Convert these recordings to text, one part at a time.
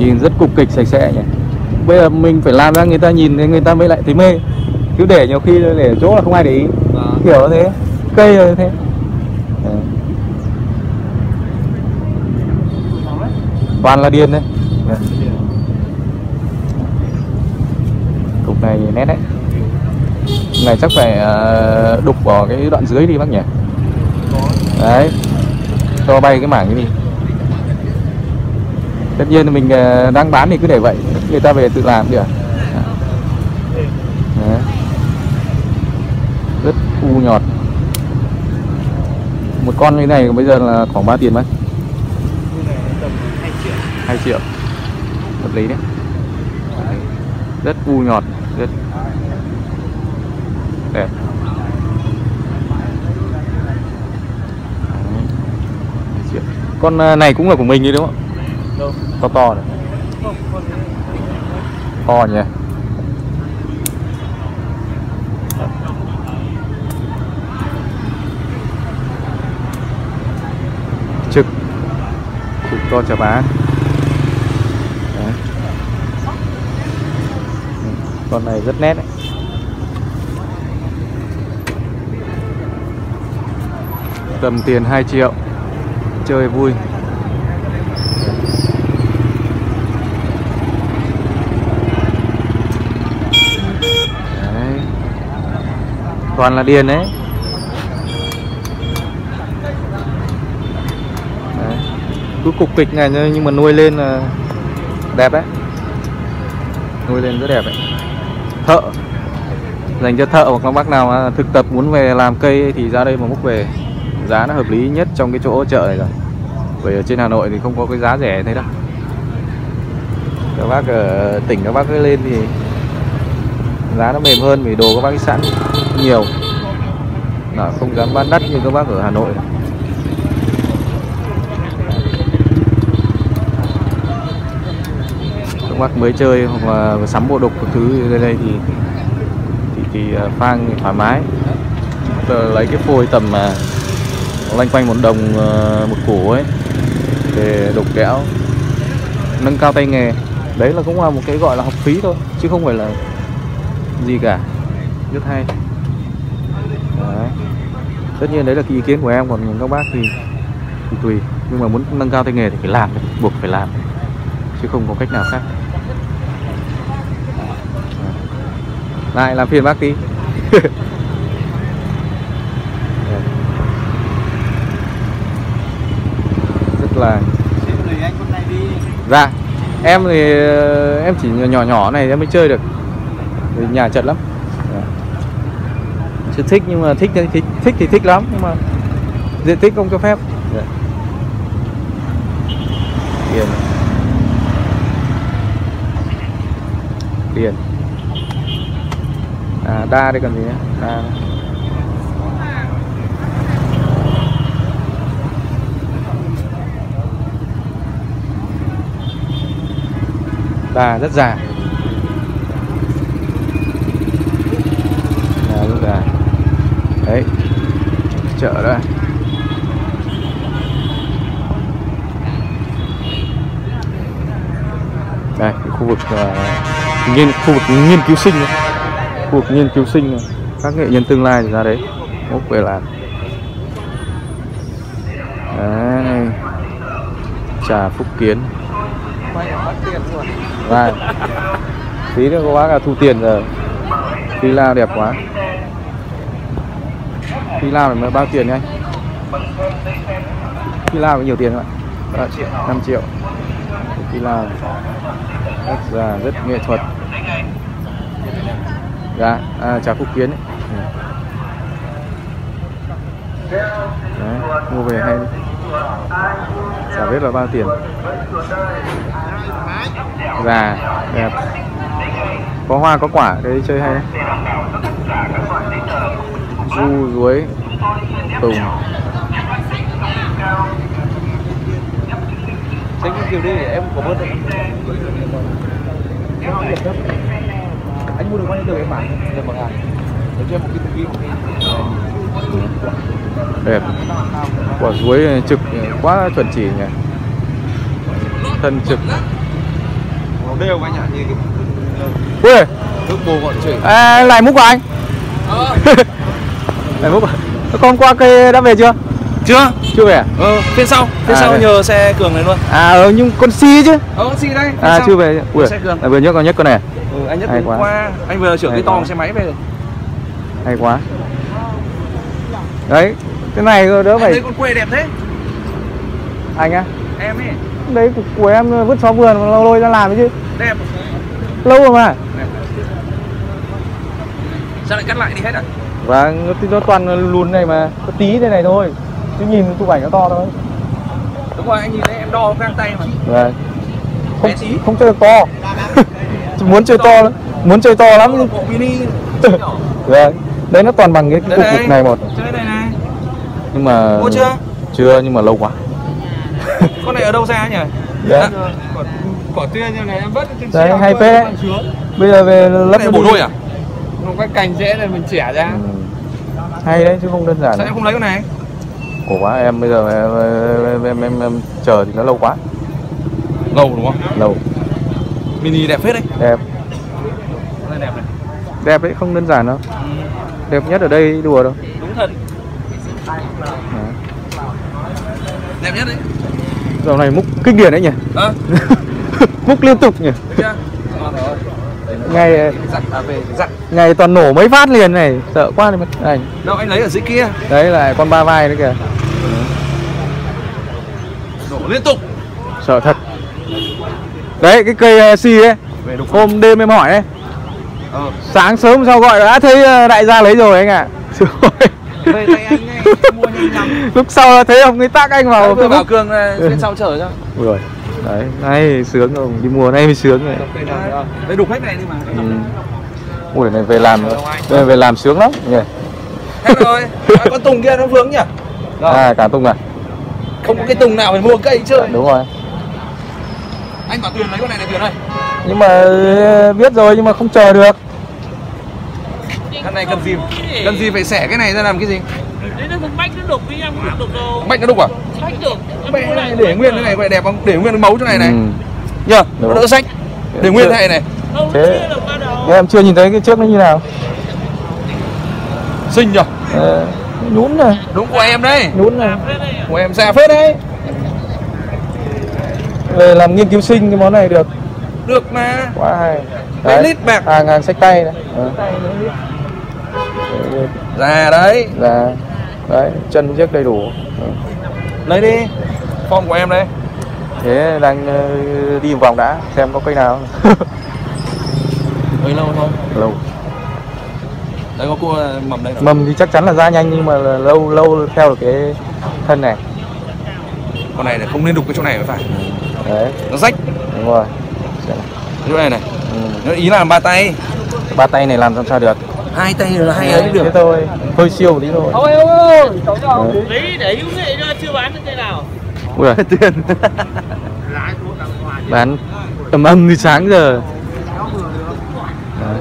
Nhìn rất cục kịch sạch sẽ nhỉ. Bây giờ mình phải làm ra người ta nhìn thấy người ta mới lại thấy mê. Cứ để nhiều khi để chỗ là không ai để ý. Kiểu thế. Cây rồi thế. Toàn là điền đấy. Cục này nét đấy. Này chắc phải đục vào cái đoạn dưới đi bác nhỉ. Đấy. Cho bay cái mảng cái đi. Tất nhiên mình đang bán thì cứ để vậy. Người ta về tự làm được. Đấy. Rất u nhọt. Một con như thế này bây giờ là khoảng 3 tiền mấy? 2 triệu. Hợp lý đấy. Rất u nhọt, rất đẹp. Con này cũng là của mình đấy đúng không? To to này. To nhỉ. Trực to chả bán. Đấy. Con này rất nét đấy. Tầm tiền 2 triệu. Chơi vui. Đấy. Toàn là điền đấy. Đấy. Cứ cục kịch này nhưng mà nuôi lên là đẹp đấy. Nuôi lên rất đẹp đấy. Thợ. Dành cho thợ hoặc các bác nào mà thực tập muốn về làm cây thì ra đây mà múc về. Giá nó hợp lý nhất trong cái chỗ chợ này rồi. Bởi ở trên Hà Nội thì không có cái giá rẻ thế đâu. Các bác ở tỉnh các bác lên thì giá nó mềm hơn vì đồ các bác sẵn nhiều. Nó không dám bán đắt như các bác ở Hà Nội. Các bác mới chơi hoặc là sắm bộ đục một thứ ở đây thì phang thì thoải mái. Lấy cái phôi tầm loanh quanh 1 đồng một củ ấy để đục kẽo, nâng cao tay nghề. Đấy là cũng là một cái gọi là học phí thôi chứ không phải là gì cả. Rất hay. Đấy. Tất nhiên đấy là cái ý kiến của em, còn các bác thì tùy. Nhưng mà muốn nâng cao tay nghề thì phải làm, buộc phải làm chứ không có cách nào khác. Lại làm phiền bác tí. Rất là. Dạ. Em thì em chỉ nhỏ này em mới chơi được. Vì nhà chật lắm. Chứ thích nhưng mà thích thì thích lắm nhưng mà diện tích không cho phép. Điền. Điền. Đa đây còn gì nữa? Đa rất già. Rất già. Đấy. Chợ đây. Đây, khu vực khu vực nghiên cứu sinh này. Khu vực nghiên cứu sinh này. Các nghệ nhân tương lai ra đấy múc về làm. Đấy. Trà Phúc Kiến. Vâng. Tí nữa có bác là thu tiền rồi. Phi lao đẹp quá. Phi lao mới bao tiền nhá anh? Phi lao có nhiều tiền không ạ? 5 triệu. Phi lao rất già, rất nghệ thuật. Dạ, Trà Phúc Kiến ấy. Đấy, mua về hay. Chả biết là bao tiền. Già, đẹp. Có hoa có quả, cái chơi hay đấy. Du, ruối, tùng. Xanh kiểu đi để em có bớt đấy. Anh mua được bao nhiêu tờ em bán? Được 1.000. Để cho em một cái đẹp. Quả chuối trực quá chuẩn chỉ nhỉ. Thân trực. Nó đều anh ạ, như Ui, nước bồ gọi chửi. lại múc của anh. Lại múc. Con qua cây đã về chưa? Chưa? Chưa về à? Phía sau đây. nhờ xe Cường này luôn. Nhưng con Si chứ. Con Si đây. Chưa về. Ui, xe Cường. vừa nhất con này. Anh nhất Hay hôm quá. qua anh vừa chở cái to xe máy về. Hay quá. Đấy, cái này đỡ phải. Đấy con quê đẹp thế. Anh á? Em ấy. Đấy của em vứt xó vườn mà lôi ra làm ấy chứ. Đẹp. Lâu rồi mà. Đẹp. Sao lại cắt lại đi hết à? Và nó toàn lùn này mà, có tí đây này thôi. Chứ nhìn chụp ảnh nó to thôi. Đúng rồi, anh nhìn thấy em đo găng tay mà. Vâng. Không chơi được to. Muốn chơi to lắm. Bộ mini. Vâng. Đấy nó toàn bằng cái cục này một. Chơi đây này. Nhưng mà mua chưa? Chưa, nhưng mà lâu quá. Con này ở đâu ra nhỉ? Dạ. Quả tươi như này em vớt trên đấy, xe. hay phết đấy. Bây giờ về lắp cái bổ đôi à? Không có cành dễ này mình chẻ ra. Hay đấy chứ không đơn giản. Sao em không lấy con này? Khổ quá, em bây giờ em chờ thì nó lâu quá. Lâu đúng không? Lâu. Mini đẹp phết đấy. Đẹp. Con này đẹp này. Đẹp đấy, không đơn giản đâu. Đẹp nhất ở đây đùa đâu. Đúng thật. Đẹp nhất đấy. Dạo này múc kinh điển đấy nhỉ? Múc liên tục nhỉ? Ngày toàn nổ mấy phát liền này, sợ quá đi mất ảnh. Đâu anh lấy ở dưới kia. Đấy là con ba vai đấy kìa. Nổ liên tục. Sợ thật. Đấy cái cây Si ấy. Hôm đêm em hỏi đấy. Sáng sớm sau gọi đã thấy đại gia lấy rồi anh ạ. Về tay anh này, mua nhanh lắm. Lúc sau thấy ông ấy tác anh vào. Tôi bảo Cường phía sau chở cho. Ui rồi. Đấy, này sướng rồi, đi mùa này mới sướng này. Đây đục hết này đi mà. Ui này về làm sướng lắm nhỉ. Hết rồi. Con tùng kia nó vướng nhỉ? Cả tùng à? Không có cái tùng nào phải mua cây chơi. Đúng rồi. Anh bảo Tuyền lấy con này Tuyền ơi. Nhưng mà biết rồi nhưng mà không chờ được. Cái này cần gì phải xẻ cái này ra làm cái gì? Đấy là thằng Bách nó đục với em không đục đâu. Bách nó đục à? Bách được. Để nguyên cái này vậy đẹp không? Để nguyên cái mấu chỗ này này. Nhờ, nó đỡ sách. Để nguyên thế này. Thế em chưa nhìn thấy cái trước nó như nào. Xinh nhờ. Nhún này. Đúng của em đấy. Nhún này. Của em già phết đấy. Về làm nghiên cứu sinh cái món này được. Được mà. Quá hay. Đấy. Lít bạc. Ngàn sách tay này. Già đấy. Già. Đấy, chân chiếc đầy đủ. Lấy đi. Form của em đây. Thế đang đi một vòng đã xem có cây nào. Hơi lâu thôi. Lâu. Đấy có cua mầm đây. Mầm thì chắc chắn là ra nhanh nhưng mà lâu theo được cái thân này. Con này là không nên đục cái chỗ này mới phải. Đấy. Nó rách. Đúng rồi. Chỗ này này. Nó ý là làm ba tay. Ba tay này làm sao được? Hai tay là hay ấy được. Thế thôi. Hơi siêu một tí thôi. Ôi ôi, cháu nhỏ lấy để hữu nghệ cho chưa bán được cây nào. Ui giời, tiền. Bán tầm âm từ sáng giờ. Đấy.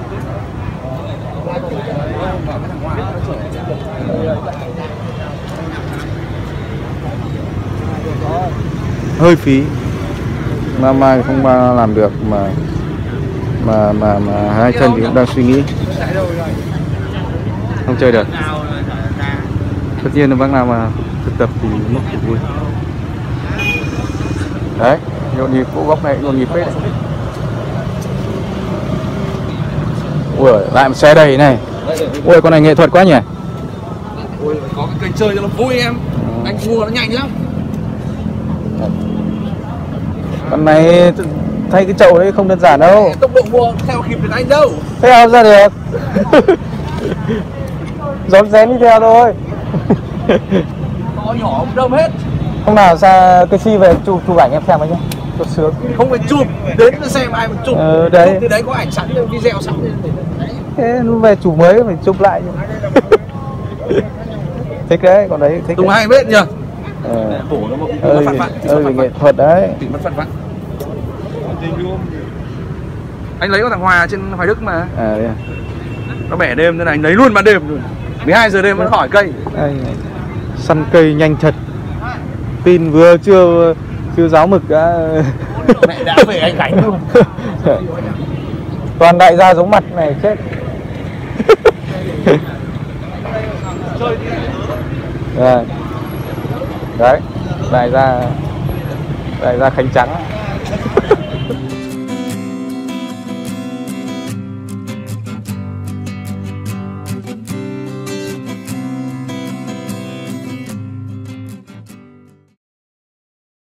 Hơi phí mà không làm được mà hai chân thì cũng đang suy nghĩ không chơi được. Tất nhiên là bác nào mà thực tập thì mất vui. Đấy, nhộn nhịp cỗ góc này nhộn nhịp phết. Ui, lại một xe đầy này. Ui, con này nghệ thuật quá nhỉ. Ui, có cái kênh chơi cho nó vui em. Anh mua nó nhanh lắm. Con này thay cái chậu đấy không đơn giản đâu. Tốc độ mua theo kịp được anh đâu. Theo ra được. Rón rén đi theo thôi. To nhỏ không đâm hết. Hôm nào xa cái Si về chụp ảnh em xem với nhá. Cho sướng. Không phải chụp, đến xem ai mà chụp. Đấy. Chụp thì đấy có ảnh sẵn, video sẵn. Thế nó về chụp mới phải chụp lại. Thích đấy, còn đấy thích. Tùng hay biết nhỉ. Cổ nó bị phản vặn. Nghệ thuật đấy. Bị mất phản vặn. Anh lấy con thằng Hòa trên Hoài Đức mà. Đấy à. Nó bẻ đêm thế này, anh lấy luôn ban đêm luôn. 12 giờ đêm vẫn khỏi cây. Săn cây nhanh thật. Pin vừa chưa giáo mực đã Mẹ đã về anh Khánh luôn. Toàn đại gia giống mặt này chết. Rồi. Đấy, đại gia Khánh Trắng.